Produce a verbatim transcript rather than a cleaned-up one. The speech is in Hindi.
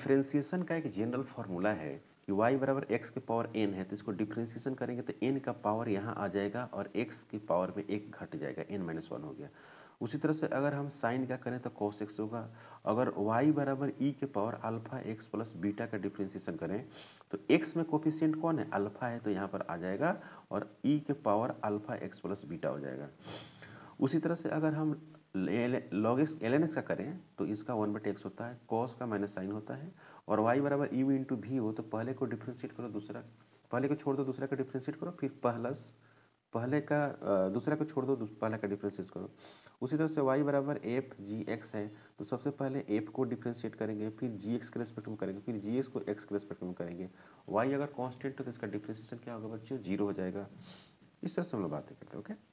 डिफ्रेंसिएशन का एक जनरल फार्मूला है कि y बराबर एक्स के पावर n है, तो इसको डिफ्रेंसिएशन करेंगे तो n का पावर यहाँ आ जाएगा और x की पावर में एक घट जाएगा, n माइनस वन हो गया। उसी तरह से अगर हम साइन का करें तो cos x होगा। अगर y बराबर e के power alpha x plus beta का डिफ्रेंसिएशन करें तो x में कोफिशिएंट कौन है, अल्फा है, तो यहाँ पर आ जाएगा और e के power alpha x plus beta हो जाएगा। उसी तरह से अगर हम log x L N x का करें तो इसका वन बटे एक्स होता है, कॉस का माइनस साइन होता है, और y बराबर ई वी इंटू भी हो तो पहले को डिफ्रेंशिएट करो, दूसरा पहले को छोड़ दो, दूसरा का डिफ्रेंशिएट करो, फिर प्लस पहले का दूसरा को छोड़ दो, पहले का डिफ्रेंशिएट करो। उसी तरह से y बराबर एफ जी एक्स है तो सबसे पहले f को डिफ्रेंशिएट करेंगे, फिर जी एक्स के रेस्पेक्ट में करेंगे, फिर जी एक्स को x के रेस्पेक्ट में करेंगे। y अगर कांस्टेंट हो तो इसका डिफ्रेंशिएशन क्या होगा बच्चों, जीरो हो जाएगा। इस तरह से हम लोग बातें करते हैं। ओके।